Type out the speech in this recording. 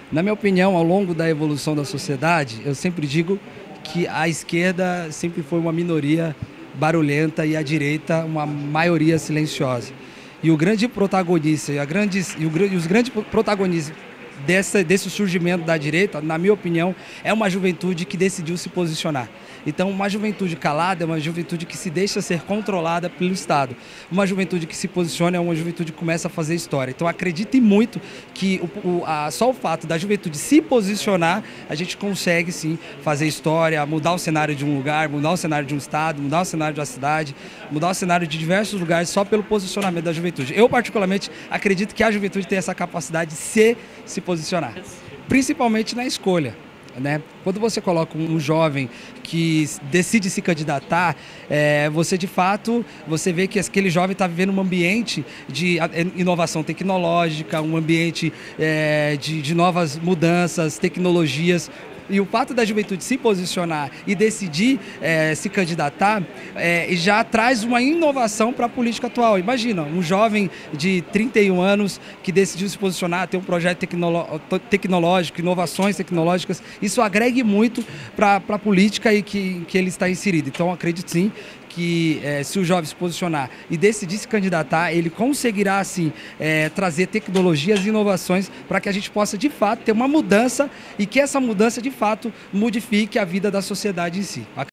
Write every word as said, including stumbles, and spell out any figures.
Na minha opinião, ao longo da evolução da sociedade, eu sempre digo que a esquerda sempre foi uma minoria barulhenta e a direita uma maioria silenciosa. E o grande protagonista e, a grandes, e, o, e os grandes protagonistas dessa, desse surgimento da direita, na minha opinião, é uma juventude que decidiu se posicionar. Então, uma juventude calada é uma juventude que se deixa ser controlada pelo Estado. Uma juventude que se posiciona é uma juventude que começa a fazer história. Então, acredite muito que o, o, a, só o fato da juventude se posicionar, a gente consegue, sim, fazer história, mudar o cenário de um lugar, mudar o cenário de um estado, mudar o cenário de uma cidade, mudar o cenário de diversos lugares só pelo posicionamento da juventude. Eu, particularmente, acredito que a juventude tem essa capacidade de se, se posicionar, principalmente na escolha. Né? Quando você coloca um jovem que decide se candidatar, é, você de fato, você vê que aquele jovem está vivendo um ambiente de inovação tecnológica, um ambiente é, de, de novas mudanças, tecnologias. E o fato da juventude se posicionar e decidir é, se candidatar é, já traz uma inovação para a política atual. Imagina, um jovem de trinta e um anos que decidiu se posicionar, ter um projeto tecnolo tecnológico, inovações tecnológicas, isso agregue muito para a política e que, que ele está inserido. Então, acredito sim que é, se o jovem se posicionar e decidir se candidatar, ele conseguirá, assim, é, trazer tecnologias e inovações para que a gente possa, de fato, ter uma mudança e que essa mudança, de fato, modifique a vida da sociedade em si.